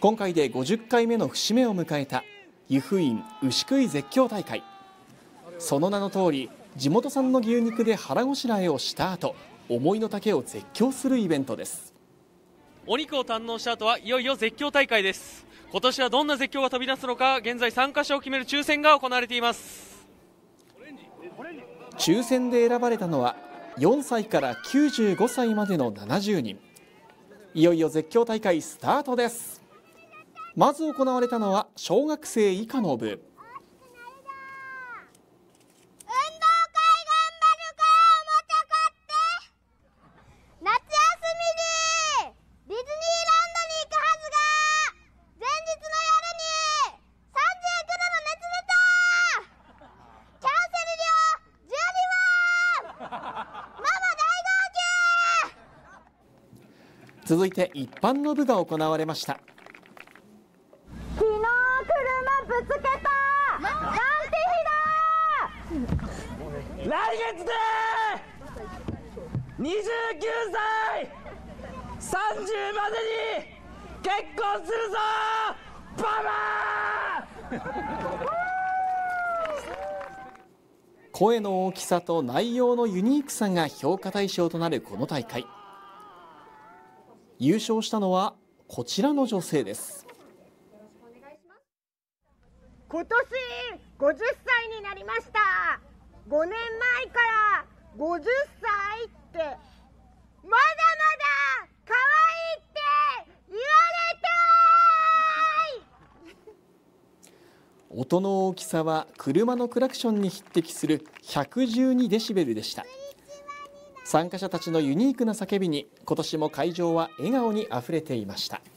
今回で50回目の節目を迎えた湯布院牛喰い絶叫大会。その名の通り、地元産の牛肉で腹ごしらえをした後、思いの丈を絶叫するイベントです。 お肉を堪能した後はいよいよ絶叫大会です。今年はどんな絶叫が飛び出すのか、現在参加者を決める抽選が行われています。 抽選で選ばれたのは4歳から95歳までの70人。いよいよ絶叫大会スタートです。まず行われたのは小学生以下の部。続いて一般の部が行われました。 昨日車ぶつけたなんて日だ。 来月で29歳30までに結婚するぞババー。 声の大きさと内容のユニークさが評価対象となるこの大会。優勝したのはこちらの女性です。 今年50歳になりました。5年前から50歳ってまだまだ可愛いって言われたい。 音の大きさは車のクラクションに匹敵する112デシベルでした。参加者たちのユニークな叫びに今年も会場は笑顔にあふれていました。